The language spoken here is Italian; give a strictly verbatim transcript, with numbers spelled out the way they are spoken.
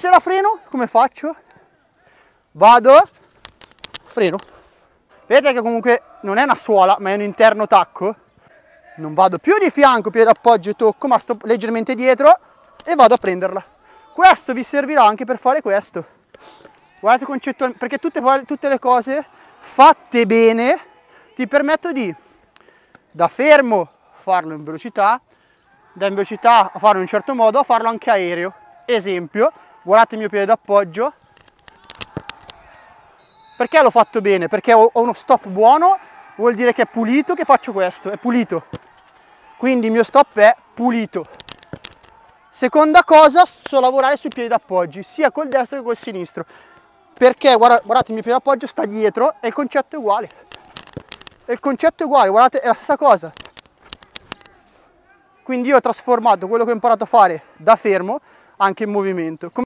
se la freno, come faccio? Vado, freno. Vedete che comunque non è una suola, ma è un interno tacco. Non vado più di fianco, piede d'appoggio e tocco, ma sto leggermente dietro e vado a prenderla. Questo vi servirà anche per fare questo. Guardate concettualmente, perché tutte, tutte le cose fatte bene ti permettono di, da fermo, farlo in velocità, da in velocità a farlo in un certo modo, a farlo anche aereo. Esempio, guardate il mio piede d'appoggio. Perché l'ho fatto bene? Perché ho uno stop buono, vuol dire che è pulito, che faccio questo, è pulito. Quindi il mio stop è pulito. Seconda cosa, so lavorare sui piedi d'appoggio, sia col destro che col sinistro. Perché guardate, guardate il mio piede d'appoggio sta dietro e il concetto è uguale. E il concetto è uguale, guardate, è la stessa cosa. Quindi io ho trasformato quello che ho imparato a fare da fermo anche in movimento.